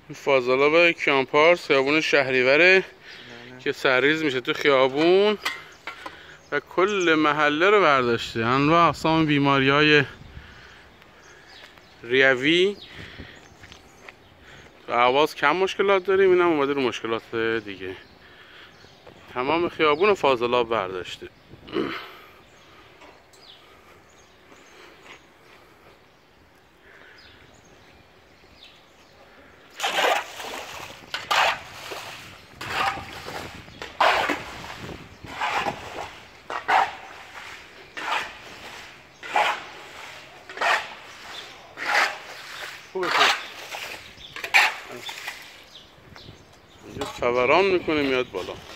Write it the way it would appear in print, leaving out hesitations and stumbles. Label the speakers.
Speaker 1: فاضلاب کیانپارس خیابون شهریوره که سرریز میشه تو خیابون و کل محله رو برداشته. انواع اقسام بیماری‌های ریوی و اهواز کم مشکلات داریم، اینم اومده رو مشکلات دیگه. تمام خیابون فاضلاب برداشته. خوبه اینجا فوران میکنه میاد بالا.